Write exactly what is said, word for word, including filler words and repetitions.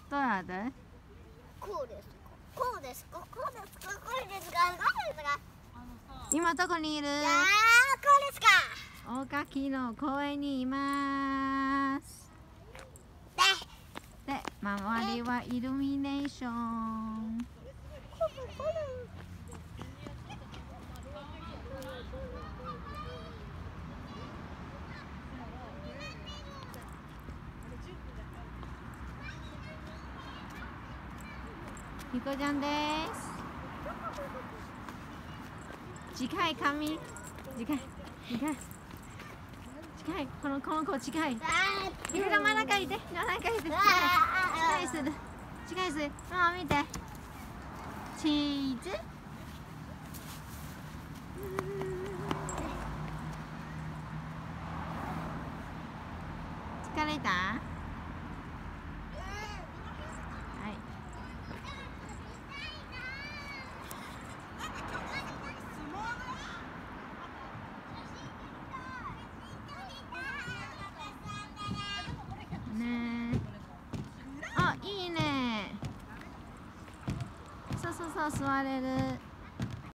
どうやで？ こうですか。こうですか。こうですか。こうですか。こうですか。 今どこにいる？ いやー、こうですか。 大垣の公園にいます。 で、 で、周りはイルミネーション。ひこちゃんです。近い髪。近い。近い。近い。このこの子近い。ひこちゃん真ん中いて。真ん中いて。近い。近いする。近いする。ママ見て。チーズ。疲れた？はい。ねえ。あ、いいね。そうそうそう、座れる。